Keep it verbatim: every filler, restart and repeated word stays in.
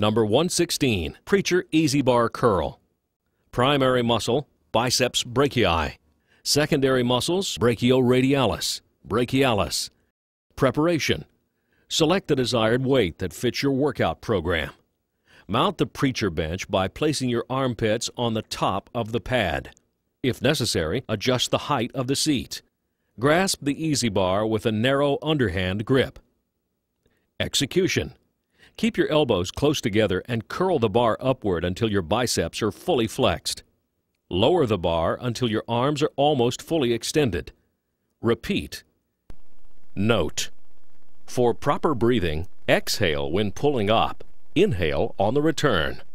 Number one sixteen, Preacher Easy Bar Curl. Primary muscle, Biceps Brachii. Secondary muscles, Brachioradialis, Brachialis. Preparation. Select the desired weight that fits your workout program. Mount the preacher bench by placing your armpits on the top of the pad. If necessary, adjust the height of the seat. Grasp the easy bar with a narrow underhand grip. Execution. Keep your elbows close together and curl the bar upward until your biceps are fully flexed. Lower the bar until your arms are almost fully extended. Repeat. Note: for proper breathing, exhale when pulling up. Inhale on the return.